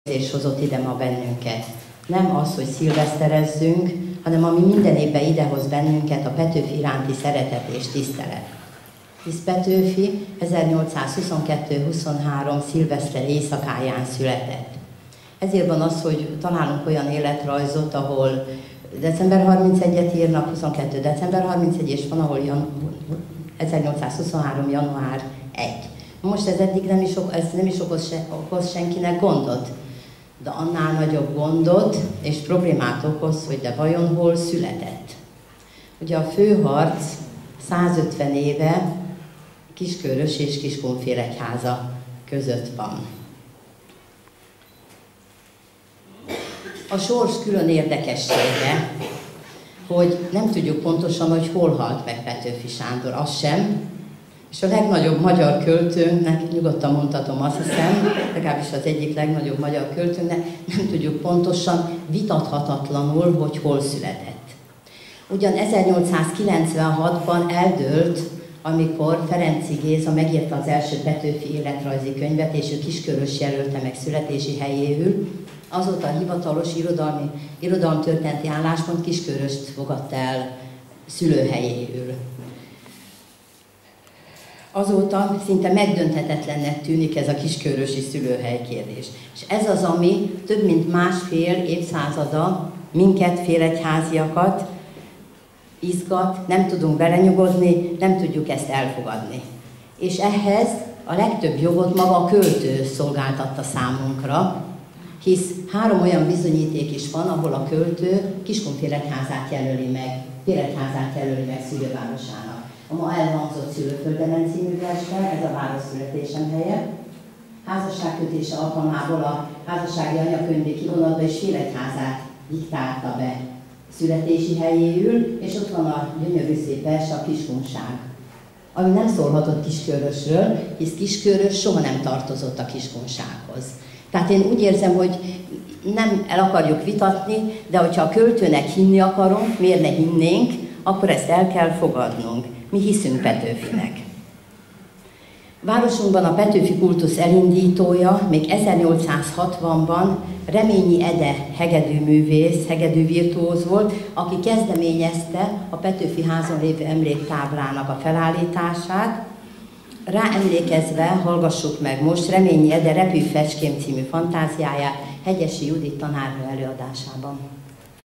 és hozott ide ma bennünket. Nem az, hogy szilveszterezzünk, hanem ami minden évben idehoz bennünket, a Petőfi iránti szeretet és tisztelet. Hisz Petőfi 1822-23 szilveszter éjszakáján született. Ezért van az, hogy találunk olyan életrajzot, ahol december 31-et írnak, 22. december 31, és van, ahol 1823. január 1. Most ez eddig nem is okoz senkinek gondot, de annál nagyobb gondot és problémát okoz, hogy de vajon hol született. Ugye a főharc 150 éve Kiskörös és Kiskunfélegyháza között van. A sors külön érdekessége, hogy nem tudjuk pontosan, hogy hol halt meg Petőfi Sándor, az sem. És a legnagyobb magyar költőnknek, nyugodtan mondhatom, azt hiszem, legalábbis az egyik legnagyobb magyar költőnknek, nem tudjuk pontosan, vitathatatlanul, hogy hol született. Ugyan 1896-ban eldőlt, amikor Ferenczy Géza megírta az első Petőfi életrajzi könyvet, és ő Kiskörös jelölte meg születési helyéül. Azóta a hivatalos irodalomtörténeti álláspont Kisköröst fogadta el szülőhelyéül. Azóta szinte megdönthetetlennek tűnik ez a kiskörösi szülőhely kérdés. És ez az, ami több mint másfél évszázada minket, félegyháziakat izgat, nem tudunk belenyugodni, nem tudjuk ezt elfogadni. És ehhez a legtöbb jogot maga a költő szolgáltatta számunkra, hisz 3 olyan bizonyíték is van, ahol a költő Kiskunfélegyházát jelöli meg, Félegyházát jelöli meg szülővárosának. A ma elhangzott Szülőföldenen című versben, ez a város születésem helye. Házasságkötése alkalmából a házassági anyakönyvi kivonatba is Félegyházát diktálta be születési helyéül, és ott van a gyönyörű szép vers, a Kiskunság, ami nem szólhatott Kiskörösről, hisz Kiskörös soha nem tartozott a Kiskunsághoz. Tehát én úgy érzem, hogy nem el akarjuk vitatni, de hogyha a költőnek hinni akarunk, miért ne hinnénk, akkor ezt el kell fogadnunk. Mi hiszünk Petőfinek. Városunkban a Petőfi kultusz elindítója még 1860-ban Reményi Ede hegedűművész, hegedűvirtuóz volt, aki kezdeményezte a Petőfi házon lévő emléktáblának a felállítását. Rá emlékezve hallgassuk meg most Reményi Ede Repülj fecském című fantáziáját Hegyesi Judit tanárnő előadásában.